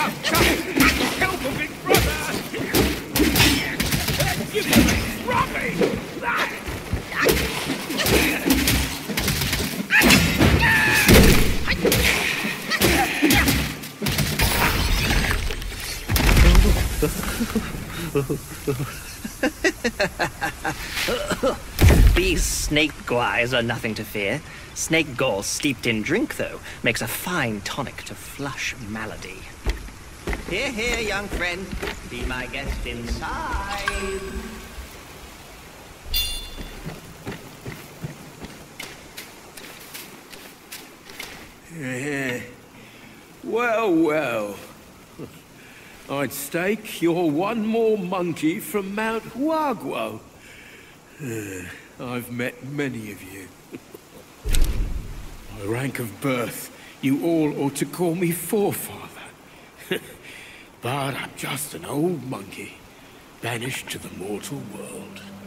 Help a big brother! You can drop me! These snake guys are nothing to fear. Snake gall steeped in drink, though, makes a fine tonic to flush malady. Here, here, young friend. Be my guest inside. Well, well. I'd stake you're one more monkey from Mount Huaguo. I've met many of you. By rank of birth, you all ought to call me forefather. But I'm just an old monkey, banished to the mortal world.